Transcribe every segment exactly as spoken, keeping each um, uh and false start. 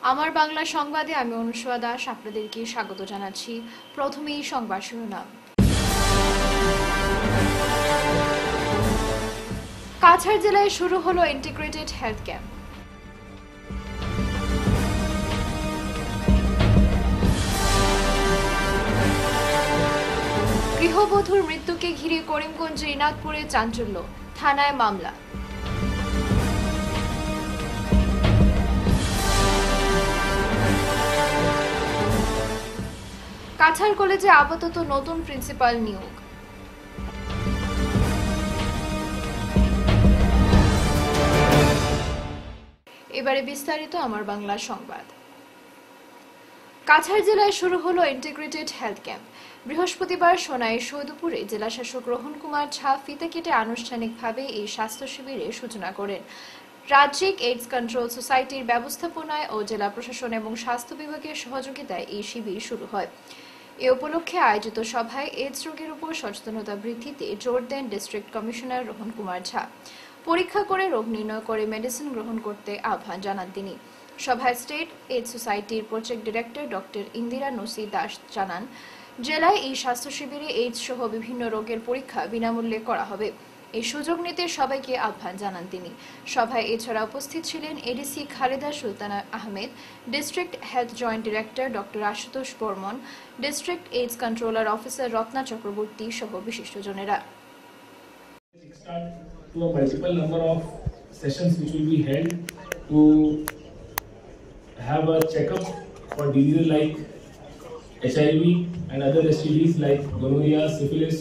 আমার বাংলা সংবাদে আমি অনুষ্কা দাস আপনাদেরকে স্বাগত জানাচ্ছি। প্রথমেই সংবাদ শিরোনাম। কাছাড় জেলায় শুরু হলো ইন্টিগ্রেটেড হেলথ ক্যাম্প। গৃহবধূর মৃত্যুকে ঘিরে করিমগঞ্জের ইনাদপুরে চাঞ্চল্য, থানায় মামলা। কাছাড় কলেজে আপাতত নতুন প্রিন্সিপাল নিয়োগ। এবারে বিস্তারিত আমার বাংলা সংবাদ। কাছাড় জেলায় শুরু হলো ইন্টিগ্রেটেড হেলথ ক্যাম্প। বৃহস্পতিবার সোনাই সৈদপুরে জেলাশাসক রোহন কুমার ঝা ফিতে কেটে আনুষ্ঠানিকভাবে এই স্বাস্থ্য শিবিরের সূচনা করেন। রাজ্যিক এইডস কন্ট্রোল সোসাইটির ব্যবস্থাপনায় ও জেলা প্রশাসন এবং স্বাস্থ্য বিভাগের সহযোগিতায় এই শিবির শুরু হয়। এ উপলক্ষে আয়োজিত সভায় এইডস রোগের উপর সচেতনতা বৃদ্ধিতে জোর দেন ডিস্ট্রিক্ট কমিশনার রোহন কুমার ঝা। পরীক্ষা করে রোগ নির্ণয় করে মেডিসিন গ্রহণ করতে আহ্বান জানান তিনি। সভায় স্টেট এইডস সোসাইটির project director doctor Indira Nasi Das জানান, জেলায় এই স্বাস্থ্য শিবিরে এইডস সহ বিভিন্ন রোগের পরীক্ষা বিনামূল্যে করা হবে। এই সুযোগ নিতে সবাইকে আহ্বান জানান তিনি। সভায় এছাড়া উপস্থিত ছিলেন ADC Khaleda Sultana Ahmed, district health joint director doctor Ashutosh Barman, district AIDS controller officer Ratna Chakraborty সহ বিশিষ্টজনেরা। To a multiple number of sessions which will be held to have a checkup for diseases like H I V and other S T Ds like gonorrhea, syphilis,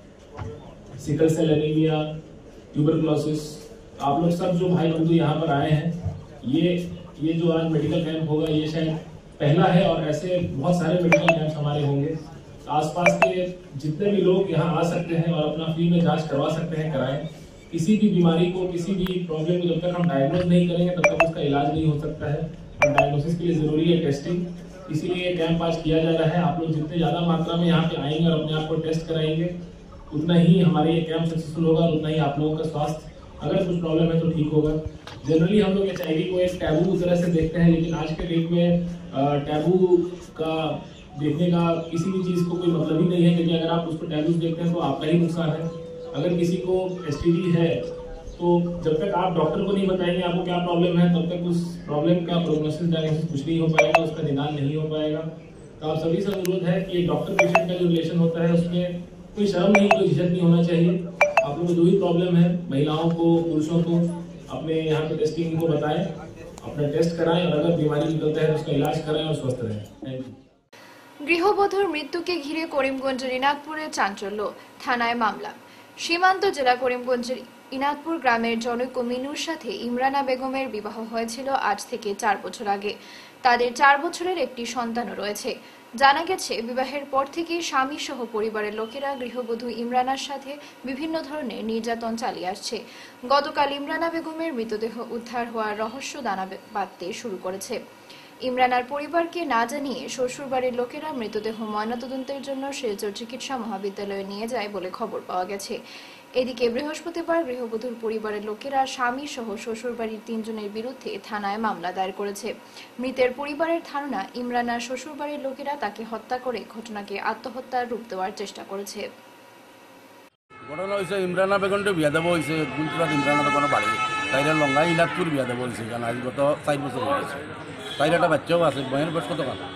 sickle cell anemia, tuberculosis। आप लोग सब जो भाई बंधु यहाँ पर आए हैं, ये ये जो आज मेडिकल कैंप होगा ये शायद पहला है और ऐसे बहुत सारे मेडिकल कैंप हमारे होंगे। आसपास के जितने भी लोग यहाँ आ सकते हैं और अपना फ्री में जांच करवा सकते हैं कराएं। किसी भी बीमारी को, किसी भी प्रॉब्लम को जब तक हम डायग्नोज नहीं करेंगे तब तक उसका इलाज नहीं हो सकता है और डायग्नोसिस के लिए जरूरी है टेस्टिंग। इसीलिए ये कैंप आज किया जा रहा है। आप लोग जितने ज्यादा मात्रा में यहाँ पे आएंगे और अपने आप को टेस्ट कराएंगे उतना ही हमारे ये कैंप सक्सेसफुल होगा और उतना ही आप लोगों का स्वास्थ्य अगर कुछ प्रॉब्लम है तो ठीक होगा। जनरली हम लोग एच आई वी को एक टैबू तरह से देखते हैं, लेकिन आज के डेट में टैबू का देखने का किसी भी चीज को कोई मतलब ही नहीं है, क्योंकि अगर आप उसको टैबूज देखते हैं तो आपका ही नुकसान है। अगर किसी को एस टी डी है तो जब तक आप डॉक्टर को नहीं बताएंगे आपको क्या प्रॉब्लम है तब तक उस प्रॉब्लम का प्रोग्नोसिस डायग्नोसिस कुछ नहीं हो पाएगा, उसका निदान नहीं हो पाएगा। तो आप सभी से अनुरोध है कि डॉक्टर पेशेंट का जो रिलेशन होता है उसमें कोई शर्म नहीं, कोई झिझक नहीं होना चाहिए। आप लोगों को जो भी प्रॉब्लम है महिलाओं को, पुरुषों को अपने यहाँ पे टेस्टिंग को बताएं, अपना टेस्ट कराएं और अगर बीमारी निकलता है तो उसका इलाज कराएं और स्वस्थ रहें। Thank you. গৃহবধূর মৃত্যুকে ঘিরে করিমগঞ্জের ইনাদপুরে চাঞ্চল্য, থানায় মামলা। সীমান্ত জেলা করিমগঞ্জের ইনাদপুর গ্রামের জনৈক মিনুর সাথে ইমরানা বেগমের বিবাহ হয়েছিল আজ থেকে চার বছর আগে। তাদের চার বছরের একটি সন্তানও রয়েছে। জানা গেছে, বিবাহের পর থেকেই স্বামী সহ পরিবারের লোকেরা গৃহবধূ ইমরানার সাথে বিভিন্ন ধরনের নির্যাতন চালিয়ে আসছে। গতকাল ইমরানা বেগমের মৃতদেহ উদ্ধার হওয়ার রহস্য দানা বাঁধতে শুরু করেছে। ইমরানার পরিবারকে না জানিয়ে শ্বশুরবাড়ির লোকেরা মৃতদেহ ময়নাতদন্তের জন্য শিলচর চিকিৎসা মহাবিদ্যালয়ে নিয়ে যায় বলে খবর পাওয়া গেছে। এদিকে বৃহস্পতিবার গৃহবধূর পরিবারের লোকেরা স্বামী সহ শ্বশুরবাড়ির তিনজনের বিরুদ্ধে থানায় মামলা দায়ের করেছে। মৃতের পরিবারের ধারণা, ইমরানার শ্বশুরবাড়ির লোকেরা তাকে হত্যা করে ঘটনাকে আত্মহত্যার রূপ দেওয়ার চেষ্টা করেছে। ঘটনা হয়েছে ইমরানা বেগমটা বিয়া দেবো হয়েছে গুলচুরাত ইমরানা বেগমের বাড়ি, তাইরা লঙ্গা ইনাদপুর বিয়া দেবো হয়েছে, কারণ আজ গত চার বছর হয়ে গেছে। তাইর একটা বাচ্চাও আছে, বয়ের বয়স কত কাল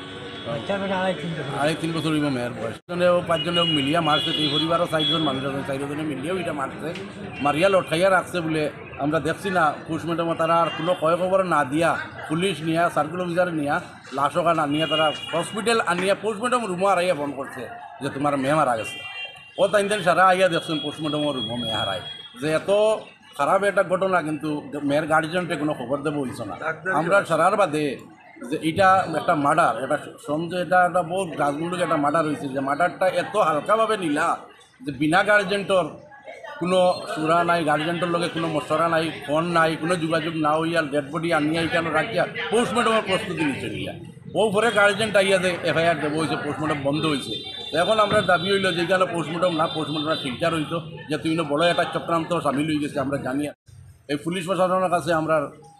আড়াই তিন বছর হইব মেয়ের বয়স। জনেও পাঁচজনেও মিলিয়া মারছে, এই পরিবারও চারজন মানুষ আছে, চারজনে মিলিয়েও এটা মারছে, মারিয়া লঠাইয়া রাখছে বলে আমরা দেখছি না। পোস্টমর্টমে তারা আর কোনো কয় খবর না দিয়া পুলিশ নিয়া সার্কুল অফিসার নিয়া লাশক না নিয়ে তারা হসপিটাল আনিয়া পোস্টমর্টম রুমও আড়াইয়া ফোন করছে যে তোমার মেয়ে মারা গেছে। ও তাই দিন সারা আইয়া দেখছেন পোস্টমর্টমের রুমও মেয়ে হারায়। যে এত খারাপ একটা ঘটনা, কিন্তু মেয়ের গার্জিয়ানকে কোনো খবর দেবো হইছ না। আমরা সারার বাদে যে এটা একটা মার্ডার, এটা সমঝে এটা একটা বহু রাজমূলক একটা মার্ডার হয়েছে, যে মার্ডারটা এত হালকাভাবে নিলা যে বিনা গার্জেন্টর কোনো সুরা নাই, গার্জেন্টর লগে কোনো মশরা নাই, ফোন নাই, কোনো যোগাযোগ না হইয়া ডেড বডি আনিয়া এখানে রাখিয়া পোস্টমর্টমের প্রস্তুতি নিচ্ছে নিয়া। ও পরে গার্জেন্ট আইয়া যে এফআইআর দেবো হয়েছে, পোস্টমর্টম বন্ধ হয়েছে। এখন আমরা দাবি হইল যে এখানে পোস্টমর্টম না, পোস্টমর্টম ঠিকঠাক হইতো, যে তুমি বড় একটা চক্রান্ত সামিল হয়ে গেছে আমরা জানি। এই পুলিশ প্রশাসনের কাছে আমরা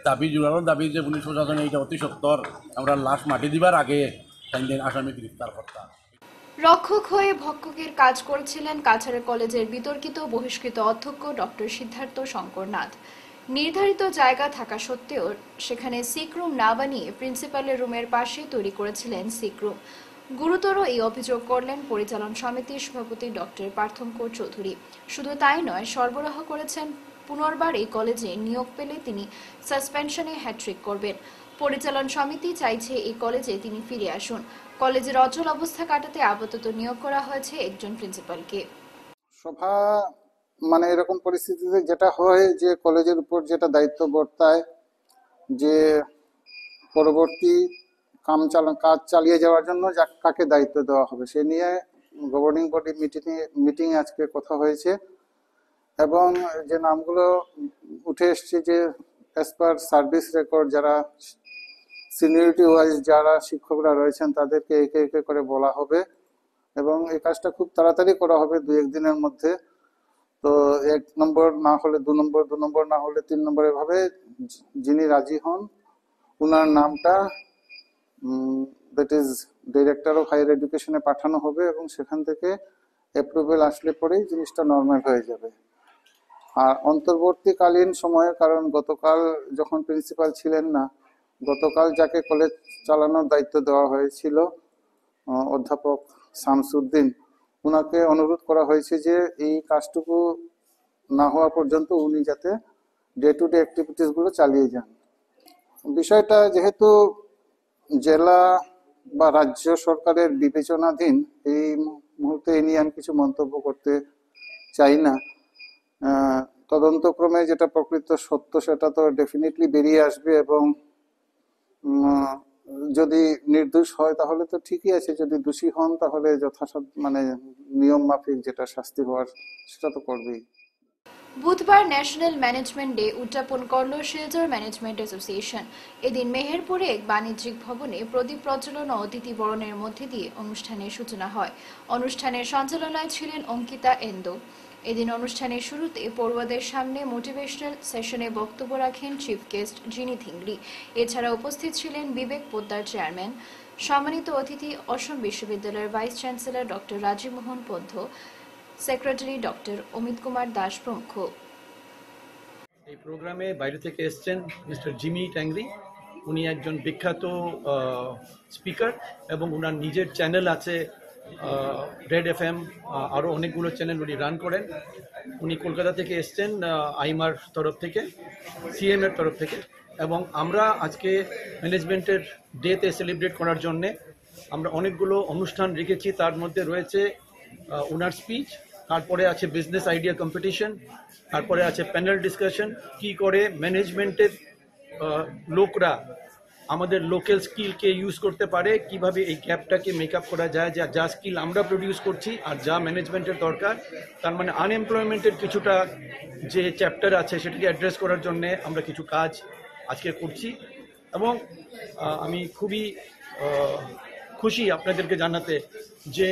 দাবি জোরালো দাবি যে পুলিশ প্রশাসন এইটা অতি সত্তর আমরা লাশ মাটি দিবার আগে তিন আসামি গ্রেফতার করতাম। রক্ষক হয়ে ভক্ষকের কাজ করেছিলেন কাছাড় কলেজের বিতর্কিত বহিষ্কৃত অধ্যক্ষ ডক্টর সিদ্ধার্থ শঙ্কর নাথ। নির্ধারিত জায়গা থাকা সত্ত্বেও সেখানে সিকরুম না বানিয়ে প্রিন্সিপালের রুমের পাশে তৈরি করেছিলেন সিকরুম। গুরুতর এই অভিযোগ করলেন পরিচালন সমিতির সভাপতি ডক্টর পার্থঙ্কর চৌধুরী। শুধু তাই নয়, সরবরাহ করেছেন পুনর্বার এই কলেজে নিয়োগ পেলে তিনি সাসপেনশনে হ্যাট্রিক করবেন। পরিচালন সমিতি চাইছে এই কলেজে তিনি ফিরে আসুন। কলেজের অচল অবস্থা কাটাতে আপাতত নিয়োগ করা হয়েছে একজন প্রিন্সিপালকে। সভা মানে এরকম পরিস্থিতিতে যেটা হয় যে কলেজের উপর যেটা দায়িত্ব বর্তায় যে পরবর্তী কাম চালা কাজ চালিয়ে যাওয়ার জন্য কাকে দায়িত্ব দেওয়া হবে সে নিয়ে গভর্নিং বডি মিটিংয়ে মিটিংয়ে আজকে কথা হয়েছে এবং যে নামগুলো উঠে এসছে যে অ্যাজ পার সার্ভিস রেকর্ড যারা সিনিয়রিটি ওয়াইজ যারা শিক্ষকরা রয়েছেন তাদেরকে একে একে করে বলা হবে এবং এই কাজটা খুব তাড়াতাড়ি করা হবে দু একদিনের মধ্যে। তো এক নম্বর না হলে দু নম্বর দু নম্বর না হলে তিন নম্বর এভাবে যিনি রাজি হন উনার নামটা that is director of higher এডুকেশনে পাঠানো হবে এবং সেখান থেকে অ্যাপ্রুভেল আসলে পরেই জিনিসটা নর্মাল হয়ে যাবে। আর অন্তর্বর্তীকালীন সময়ে কারণ গতকাল যখন প্রিন্সিপাল ছিলেন না গতকাল যাকে কলেজ চালানোর দায়িত্ব দেওয়া হয়েছিল অধ্যাপক শামসুদ্দিন উনাকে অনুরোধ করা হয়েছে যে এই কাজটুকু না হওয়া পর্যন্ত উনি যাতে ডে টু ডে অ্যাক্টিভিটিস গুলো চালিয়ে যান। বিষয়টা যেহেতু জেলা বা রাজ্য সরকারের বিবেচনাধীন এই মুহূর্তে এই নিয়ে আমি কিছু মন্তব্য করতে চাই না। তদন্তক্রমে যেটা প্রকৃত সত্য সেটা তো ডেফিনেটলি বেরিয়ে আসবে এবং যদি নির্দোষ হয় তাহলে তো ঠিকই আছে, যদি দোষী হন তাহলে যথাসাধ্য মানে নিয়ম মাফিক যেটা শাস্তি হওয়ার সেটা তো করবেই। বুধবার ন্যাশনাল ম্যানেজমেন্ট ডে উদযাপন করল শিলচর ম্যানেজমেন্ট অ্যাসোসিয়েশন। এদিন মেহেরপুরে এক বাণিজ্যিক ভবনে প্রদীপ প্রজ্বলন ও অতিথি বরণের মধ্যে দিয়ে অনুষ্ঠানের সূচনা হয়। অনুষ্ঠানের সঞ্চালনায় ছিলেন অঙ্কিতা এন্দো। এদিন অনুষ্ঠানের শুরুতে পড়ুয়াদের সামনে মোটিভেশনাল সেশনে বক্তব্য রাখেন চিফ গেস্ট জিনি থিংরি। এছাড়া উপস্থিত ছিলেন বিবেক পোদ্দার চেয়ারম্যান, সম্মানিত অতিথি অসম বিশ্ববিদ্যালয়ের vice chancellor doctor Rajiv Mohan Pant, secretary doctor Amit Kumar Das প্রমুখ। এই প্রোগ্রামে বাইরে থেকে এসেছেন মিস্টার জিমি ট্যাংরি। উনি একজন বিখ্যাত স্পিকার এবং ওনার নিজের চ্যানেল আছে রেড এফ এম, আরও অনেকগুলো চ্যানেল উনি রান করেন। উনি কলকাতা থেকে এসছেন আইমার তরফ থেকে, সিএম এর তরফ থেকে, এবং আমরা আজকে ম্যানেজমেন্টের ডেতে সেলিব্রেট করার জন্যে আমরা অনেকগুলো অনুষ্ঠান রেখেছি। তার মধ্যে রয়েছে ওনার স্পিচ, তারপরে আছে বিজনেস আইডিয়া কম্পিটিশন, তারপরে আছে প্যানেল ডিসকাশন, কি করে ম্যানেজমেন্টের লোকরা আমাদের লোকাল স্কিলকে ইউজ করতে পারে, কিভাবে এই গ্যাপটাকে মেকআপ করা যায়, যা যা স্কিল আমরা প্রডিউস করছি আর যা ম্যানেজমেন্টের দরকার। তার মানে আনএমপ্লয়মেন্টের কিছুটা যে চ্যাপ্টার আছে সেটাকে অ্যাড্রেস করার জন্যে আমরা কিছু কাজ আজকে করছি এবং আমি খুবই খুশি আপনাদেরকে জানাতে যে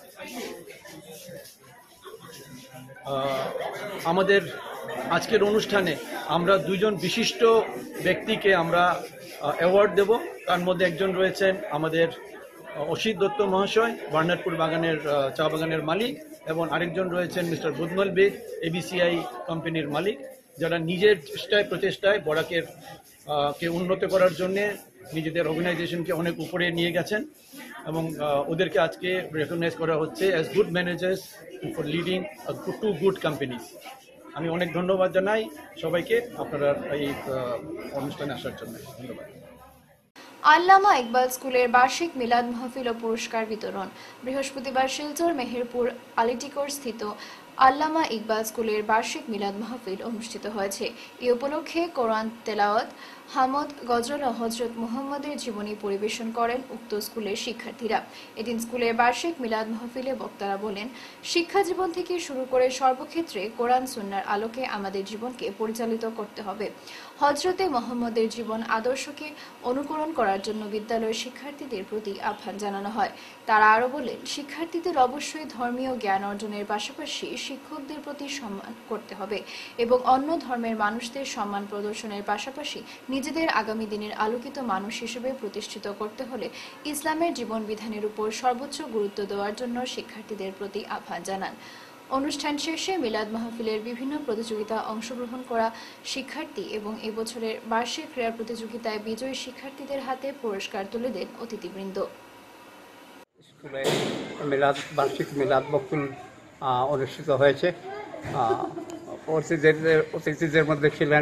আমাদের আজকের অনুষ্ঠানে আমরা দুইজন বিশিষ্ট ব্যক্তিকে আমরা অ্যাওয়ার্ড দেব। তার মধ্যে একজন রয়েছেন আমাদের অসিত দত্ত মহাশয়, বার্নারপুর বাগানের চা বাগানের মালিক, এবং আরেকজন রয়েছেন মিস্টার বুধমল বেগ, এবিসিআই কোম্পানির মালিক, যারা নিজের চেষ্টায় প্রচেষ্টায় বরাকের কে উন্নত করার জন্যে নিজেদের অর্গানাইজেশনকে অনেক উপরে নিয়ে গেছেন এবং ওদেরকে আজকে রেকগনাইজ করা হচ্ছে as good managers for leading to good companies. আমি অনেক ধন্যবাদ জানাই সবাইকে আপনারা এই অনুষ্ঠানে আসার জন্য। ধন্যবাদ। আল্লামা ইকবাল স্কুলের বার্ষিক মিলাদ মাহফিল ও পুরস্কার বিতরণ। বৃহস্পতিবার শিলচর মেহেরপুর আলিটিকোর স্থিত আল্লামা ইকবাল স্কুলের বার্ষিক মিলাদ মাহফিল অনুষ্ঠিত হয়েছে। এ উপলক্ষে কোরআন তেলাওয়াত, হামদ, গজল ও হযরত মুহাম্মদের জীবনী পরিবেশন করেন উক্ত স্কুলের শিক্ষার্থীরা। এদিন স্কুলের বার্ষিক মিলাদ মাহফিলে বক্তারা বলেন, শিক্ষা জীবন থেকে শুরু করে সর্বক্ষেত্রে কোরআন সুন্নাহর আলোকে আমাদের জীবনকে পরিচালিত করতে হবে। হযরতে মুহাম্মদের জীবন আদর্শকে অনুকরণ করার জন্য বিদ্যালয়ের শিক্ষার্থীদের প্রতি আহ্বান জানানো হয়। তারা আরো বলেন, শিক্ষার্থীদের অবশ্যই ধর্মীয় জ্ঞান অর্জনের পাশাপাশি শিক্ষকদের প্রতি সম্মান করতে হবে এবং অন্য ধর্মের মানুষদের সম্মান প্রদর্শনের পাশাপাশি নিজেদের আগামী দিনের আলোকিত মানুষ হিসেবে প্রতিষ্ঠিত করতে হলে ইসলামের জীবন বিধানের উপর সর্বোচ্চ গুরুত্ব দেওয়ার জন্য শিক্ষার্থীদের প্রতি আহ্বান জানান। অনুষ্ঠান শেষে মিলাদ মাহফিলের বিভিন্ন প্রতিযোগিতা অংশগ্রহণ করা শিক্ষার্থী এবং এবছরের বার্ষিক ক্রীড়া প্রতিযোগিতায় বিজয়ী শিক্ষার্থীদের হাতে পুরস্কার তুলে দেন অতিথিবৃন্দ। স্কুলে মিলাদ বার্ষিক মিলাদ মাহফিল অনুষ্ঠিত হয়েছে। অতিথিদের অতিথিদের মধ্যে ছিলেন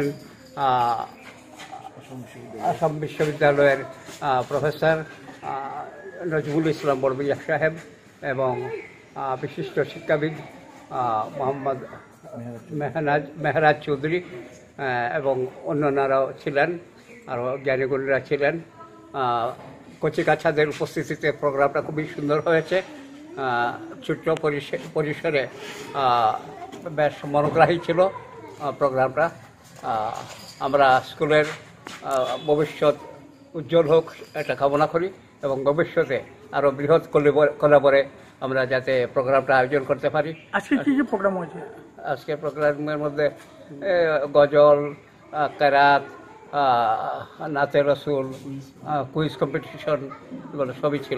আসাম বিশ্ববিদ্যালয়ের প্রফেসর নজরুল ইসলাম বড়ভূইয়া সাহেব এবং বিশিষ্ট শিক্ষাবিদ মোহাম্মদ মেহরাজ মেহরাজ চৌধুরী এবং অন্যান্যরাও ছিলেন, আরও জ্ঞানীগুণীরা ছিলেন। কচিকাছাদের উপস্থিতিতে প্রোগ্রামটা খুবই সুন্দর হয়েছে। ছোট্ট পরিসরে বেশ মনোগ্রাহী ছিল প্রোগ্রামটা। আমরা স্কুলের ভবিষ্যৎ উজ্জ্বল হোক এটা কামনা করি এবং ভবিষ্যতে আরও বৃহৎ কলাবরে আমরা যাতে প্রোগ্রামটা আয়োজন করতে পারি। আজকে কি কি প্রোগ্রাম হয়েছে? আজকে প্রোগ্রামের মধ্যে গজল, কেরাত, নাতে রসুল, কুইজ কম্পিটিশন এগুলো সবই ছিল।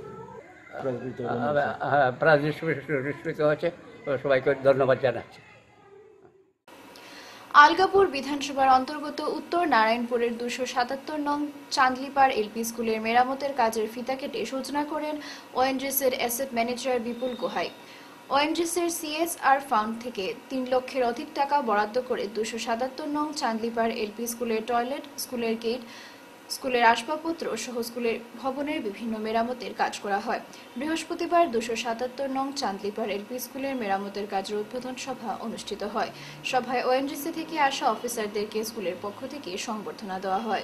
হ্যাঁ, প্রাইজ ডিস্ট্রিবিউশন হয়েছে। সবাইকে ধন্যবাদ জানাচ্ছি। আলগাপুর বিধানসভার অন্তর্গত উত্তর নারায়ণপুরের দুশো সাতাত্তর নং চাঁদলিপাড় এলপি স্কুলের মেরামতের কাজের ফিতা কেটে সূচনা করেন ওএনজিসির অ্যাসেট ম্যানেজার বিপুল গোহাই। ওএনজিসির সিএসআর ফান্ড থেকে তিন লক্ষের অধিক টাকা বরাদ্দ করে দুশো সাতাত্তর নং চাঁদলিপাড় এলপি স্কুলের টয়লেট, স্কুলের গেট, স্কুলের আসবাবপত্র সহ স্কুলের ভবনের বিভিন্ন মেরামতের কাজ করা হয়। বৃহস্পতিবার দুশো সাতাত্তর নং চাঁদলিপাড় এলপি স্কুলের মেরামতের কাজের উদ্বোধন সভা অনুষ্ঠিত হয়। সভায় ওএনজিসি থেকে আসা অফিসারদেরকে স্কুলের পক্ষ থেকে সংবর্ধনা দেওয়া হয়।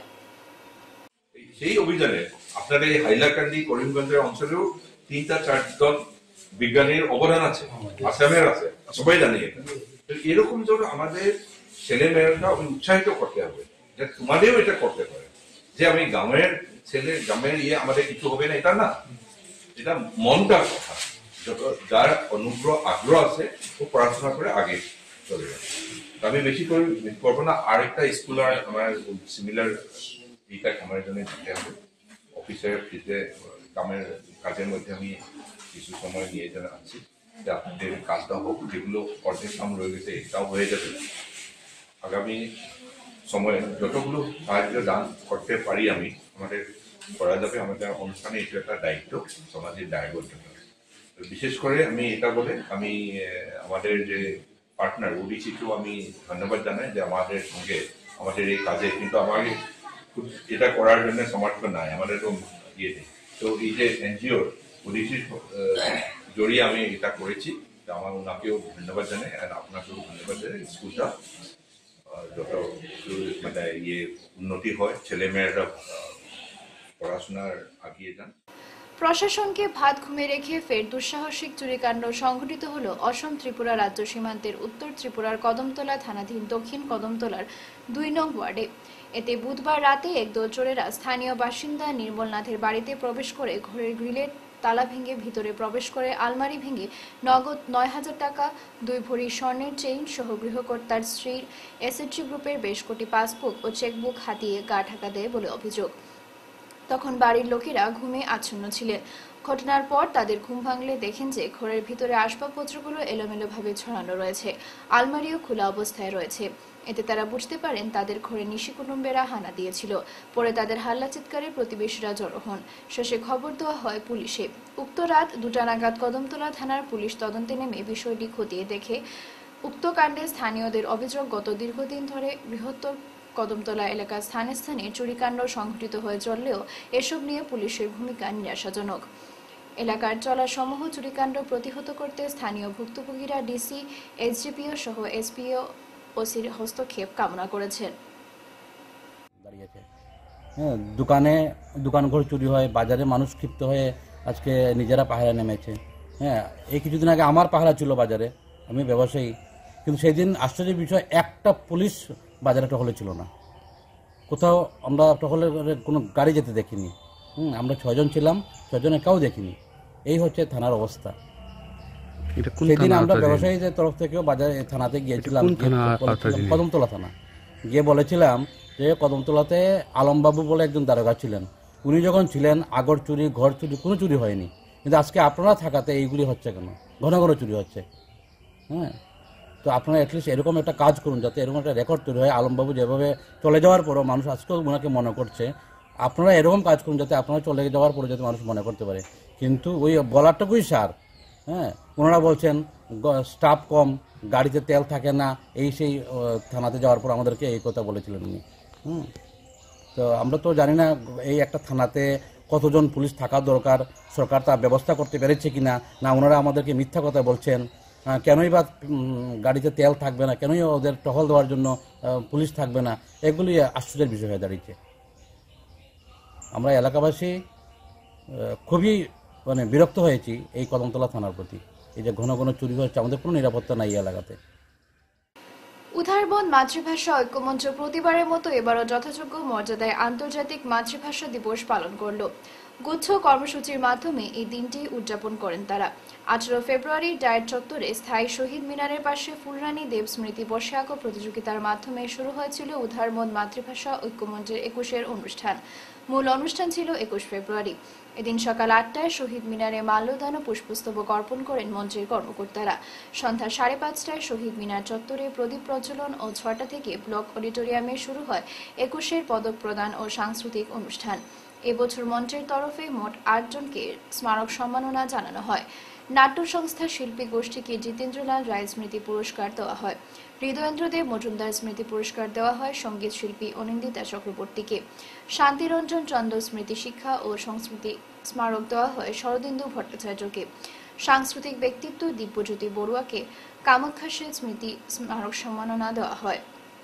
সেই অভিযানে আপনার এই হাইলাকান্দি করিমগঞ্জের অঞ্চলেও তিনটা চারজন বিজ্ঞানীর অবদান আছে, আসামের আছে, সবাই জানি এটা। এরকম জন্য আমাদের ছেলে মেয়েরা উৎসাহিত করতে হবে যে তোমাদেরও এটা করতে পারে, যে আমি গ্রামের ছেলে গ্রামের ইয়ে আমাদের কিছু হবে না, এটা না, এটা মনটার কথা। যত যার অনুগ্রহ আগ্রহ আছে ও পড়াশোনা করে আগে চলে যাবে। আমি বেশি করে করবো না। আরেকটা স্কুল আর আমার সিমিলার এইটা আমার জন্য দিতে হবে। অফিসের ফিতে কামের কাজের মধ্যে আমি কিছু সময় নিয়ে যেন আছি যে আপনাদের কাজটা হোক, যেগুলো অর্ধেক কাম রয়ে গেছে এটাও হয়ে যাবে। আগামী সময়ে যতগুলো সাহায্য দান করতে পারি আমি আমাদের করা যাবে। আমাদের অনুষ্ঠানে এটা একটা দায়িত্ব, সমাজের দায়বদ্ধতা। বিশেষ করে আমি এটা বলে আমি আমাদের যে পার্টনার ওডিসিকেও আমি ধন্যবাদ জানাই যে আমাদের সঙ্গে আমাদের এই কাজে, কিন্তু আমাকে এটা করার জন্য সমর্থন নাই, আমাদের তো ইয়ে নেই। তো এই যে এনজিওর ওডিসির জড়িয়ে আমি এটা করেছি, আমার ওনাকেও ধন্যবাদ জানাই আর আপনাকেও ধন্যবাদ জানাই। স্কুলটা যত মানে ইয়ে উন্নতি হয়, ছেলে মেয়েরা পড়াশোনার আগিয়ে যান। প্রশাসনকে ভাত ঘুমে রেখে ফের দুঃসাহসিক চুরিকাণ্ড সংঘটিত হল অসম ত্রিপুরা রাজ্য সীমান্তের উত্তর ত্রিপুরার কদমতলা থানাধীন দক্ষিণ কদমতলার দুই নং ওয়ার্ডে। এতে বুধবার রাতে একদল চোরেরা স্থানীয় বাসিন্দা নির্মলনাথের বাড়িতে প্রবেশ করে ঘরের গ্রিলের তালা ভেঙে ভিতরে প্রবেশ করে আলমারি ভেঙে নগদ নয় হাজার টাকা, দুই ভরি স্বর্ণের চেইন সহ গৃহকর্তার স্ত্রীর এসএসজি গ্রুপের বেশ কোটি পাসবুক ও চেকবুক হাতিয়ে গা ঢাকা দেয় বলে অভিযোগ। তখন বাড়ির লোকেরা ঘুমে আচ্ছন্ন ছিলেন। ঘটনার পর তাদের ঘুম ভাঙলে দেখেন যে ঘরের ভিতরে আসবাবপত্রগুলো এলোমেলোভাবে ছড়ানো রয়েছে, আলমারিও খোলা অবস্থায় রয়েছে। এতে তারা বুঝতে পারেন তাদের ঘরে নিশি কুটুম্বেরা হানা দিয়েছিল। পরে তাদের হাল্লা চিৎকারে প্রতিবেশীরা জড়ো হন। শেষে খবর দেওয়া হয় পুলিশে। উক্ত রাত দুটা নাগাদ কদমতলা থানার পুলিশ তদন্তে নেমে বিষয়টি খতিয়ে দেখে উক্ত কাণ্ডে স্থানীয়দের অভিযোগ, গত দীর্ঘদিন ধরে বৃহত্তর কদমতলা এলাকার স্থানে স্থানে চুরিকাণ্ড সংঘটিত হয়ে চললেও এসব নিয়ে পুলিশের ভূমিকা নিরাশাজনক। এলাকার চলা সমূহ চুরিকাণ্ড প্রতিহত করতে স্থানীয় ভুক্তভোগীরা ডিসি, এসডিপিও সহ এসপিও ওসির হস্তক্ষেপ কামনা করেছেন। হ্যাঁ, দোকানে দোকান ঘর চুরি হয়, বাজারে মানুষ ক্ষিপ্ত হয়ে আজকে নিজেরা পাহারা নেমেছে। হ্যাঁ, এই কিছুদিন আগে আমার পাহারা ছিল বাজারে, আমি ব্যবসায়ী, কিন্তু সেই দিন আশ্চর্যের বিষয় একটা পুলিশ বাজারে টহলে ছিল না। কোথাও আমরা টহলের কোনো গাড়ি যেতে দেখিনি। হুম আমরা ছয়জন ছিলাম, ছয়জনে কাউ দেখিনি। এই হচ্ছে থানার অবস্থা। সেদিন আমরা ব্যবসায়ীদের তরফ থেকেও বাজারে থানাতে গিয়েছিলাম, কদমতলা থানা গিয়ে বলেছিলাম যে কদমতলাতে আলমবাবু বলে একজন দারোগা ছিলেন, উনি যখন ছিলেন আগর চুরি ঘর চুরি কোনো চুরি হয়নি, কিন্তু আজকে আপনারা থাকাতে এইগুলি হচ্ছে কেন, ঘন ঘন চুরি হচ্ছে। হ্যাঁ তো আপনারা অ্যাটলিস্ট এরকম একটা কাজ করুন যাতে এরকম একটা রেকর্ড তৈরি হয়। আলমবাবু যেভাবে চলে যাওয়ার পরও মানুষ আজকেও ওনাকে মনে করছে, আপনারা এরকম কাজ করুন যাতে আপনারা চলে যাওয়ার পরে যাতে মানুষ মনে করতে পারে। কিন্তু ওই বলারটুকুই সার। হ্যাঁ ওনারা বলছেন স্টাফ কম, গাড়িতে তেল থাকে না, এই সেই থানাতে যাওয়ার পর আমাদেরকে এই কথা বলেছিলেন উনি। হুম তো আমরা তো জানি না এই একটা থানাতে কতজন পুলিশ থাকা দরকার, সরকার তার ব্যবস্থা করতে পেরেছে কিনা, না ওনারা আমাদেরকে মিথ্যা কথা বলছেন। কেনই বা গাড়িতে তেল থাকবে না, কেনই ওদের টহল দেওয়ার জন্য পুলিশ থাকবে না, এগুলি আশ্চর্যের বিষয় হয়ে দাঁড়িয়েছে। আমরা এলাকাবাসী খুবই মানে বিরক্ত হয়েছি এই কদমতলা থানার প্রতি। এই যে ঘন ঘন চুরি হচ্ছে, আমাদের কোনো নিরাপত্তা নাই এই এলাকাতে। উধারবন মাতৃভাষা ঐক্যমঞ্চ প্রতিবারের মতো এবারও যথাযোগ্য মর্যাদায় আন্তর্জাতিক মাতৃভাষা দিবস পালন করল। গুচ্ছ কর্মসূচির মাধ্যমে এই দিনটি উদযাপন করেন তারা। আঠারো ফেব্রুয়ারি ডায়েট চত্বরে স্থায়ী শহীদ মিনারের পাশে ফুলরানী দেব স্মৃতি বসে আঁকো প্রতিযোগিতার মাধ্যমে শুরু হয়েছিল উধারবন মাতৃভাষা ঐক্যমঞ্চের একুশের অনুষ্ঠান। মূল অনুষ্ঠান ছিল একুশ ফেব্রুয়ারি। এদিন সকাল আটটায় শহীদ মিনারে মাল্যদান ও পুষ্পস্তবক অর্পণ করেন মঞ্চের কর্মকর্তারা। সন্ধ্যা সাড়ে পাঁচটায় শহীদ মিনার চত্বরে প্রদীপ প্রজ্বলন ও ছটা থেকে ব্লক অডিটোরিয়ামে শুরু হয় একুশের পদক প্রদান ও সাংস্কৃতিক অনুষ্ঠান। এবছর মঞ্চের তরফে মোট আটজনকে স্মারক সম্মাননা জানানো হয়। নাট্য সংস্থা শিল্পী গোষ্ঠীকে জিতেন্দ্রলাল রায় স্মৃতি পুরস্কার দেওয়া হয়। হৃদয়েন্দ্রদেব মজুমদার স্মৃতি পুরস্কার দেওয়া হয় সঙ্গীত শিল্পী অনিন্দিতা চক্রবর্তীকে। শান্তিরঞ্জন চন্দ্র স্মৃতি শিক্ষা ও সংস্কৃতি স্মারক দেওয়া হয় শরদিন্দু ভট্টাচার্যকে। সাংস্কৃতিক ব্যক্তিত্ব দিব্যজ্যোতি বড়ুয়াকে কামাখ্যা সেন স্মৃতি স্মারক সম্মাননা দেওয়া হয়।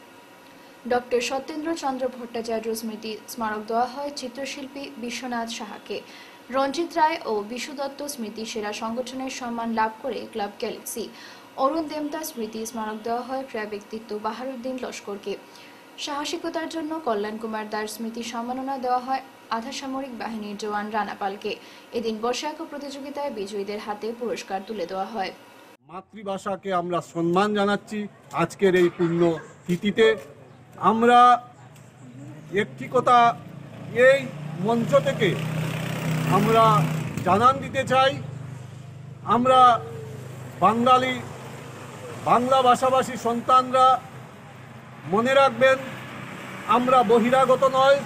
ডক্টর সত্যেন্দ্র চন্দ্র ভট্টাচার্য স্মৃতি স্মারক দেওয়া হয় চিত্রশিল্পী বিশ্বনাথ সাহাকে। রঞ্জিত রায় ও বিশু দত্ত স্মৃতি সেরা সংগঠনের সম্মান লাভ করে ক্লাব গ্যালাক্সি। অরুণ দেমতা স্মৃতি স্মারক দেওয়া হয় ক্রীড়া ব্যক্তিত্ব বাহারুদ্দিন লস্করকে। সাহসিকতার জন্য কল্যাণ কুমার দাস স্মৃতি সম্মাননা দেওয়া হয় আধা সামরিক বাহিনীর জওয়ান রানাপালকে। এদিন বর্ষাক প্রতিযোগিতায় বিজয়ীদের হাতে পুরস্কার তুলে দেওয়া হয়। মাতৃভাষাকে আমরা সম্মান জানাচ্ছি আজকের এই পূর্ণ তিথিতে। আমরা একটি কথা এই মঞ্চ থেকে আমরা জানান দিতে চাই, আমরা বাঙালি বাংলা ভাষাভাষী সন্তানরা মনে রাখবেন, আমরা বহিরাগত নয়,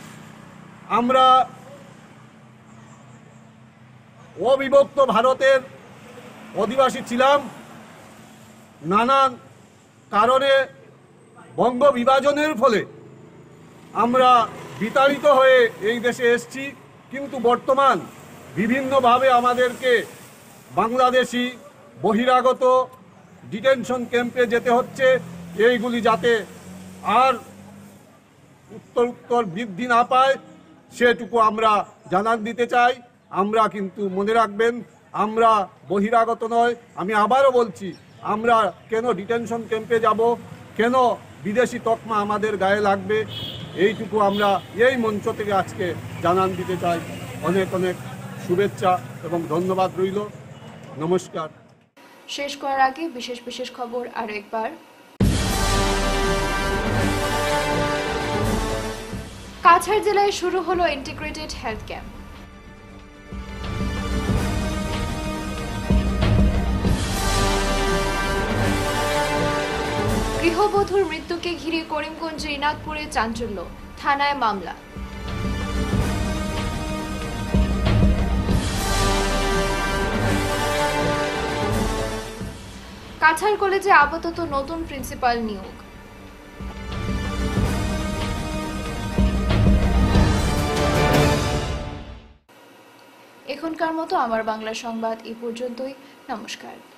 আমরা অবিভক্ত ভারতের অধিবাসী ছিলাম। নানান কারণে বঙ্গ বিভাজনের ফলে আমরা বিতাড়িত হয়ে এই দেশে এসেছি, কিন্তু বর্তমান বিভিন্নভাবে আমাদেরকে বাংলাদেশি বহিরাগত ডিটেনশন ক্যাম্পে যেতে হচ্ছে। এইগুলি যাতে আর উত্তর উত্তর বৃদ্ধি না পায় সেটুকু আমরা জানান দিতে চাই। আমরা কিন্তু মনে রাখবেন, আমরা বহিরাগত নয়। আমি আবারও বলছি, আমরা কেন ডিটেনশন ক্যাম্পে যাব, কেন বিদেশি তকমা আমাদের গায়ে লাগবে, এইটুকু আমরা এই মঞ্চ থেকে আজকে জানান দিতে চাই। অনেক অনেক শুভেচ্ছা এবং ধন্যবাদ রইল। নমস্কার। শেষ করার আগে বিশেষ বিশেষ খবর আরো একবার। কাছাড় জেলায় শুরু হলো ইন্টিগ্রেটেড হেলথ ক্যাম্প। গৃহবধূর মৃত্যুকে ঘিরে করিমগঞ্জ রিনাথপুরে চাঞ্চল্য, থানায় মামলা। কাছাড় কলেজে আপাতত নতুন প্রিন্সিপাল নিয়োগ। এখনকার মতো আমার বাংলা সংবাদ এই পর্যন্তই। নমস্কার।